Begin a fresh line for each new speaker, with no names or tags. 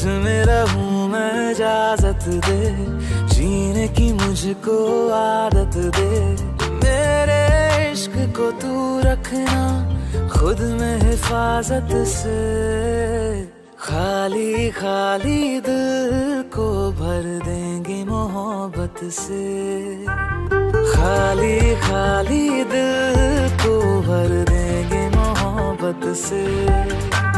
में रहूं मैं, इजाजत दे जीने की मुझको आदत दे। मेरे इश्क को तू रखना खुद में हिफाजत से, खाली खाली दिल को भर देंगे मोहब्बत से, खाली खाली दिल को भर देंगे मोहब्बत से।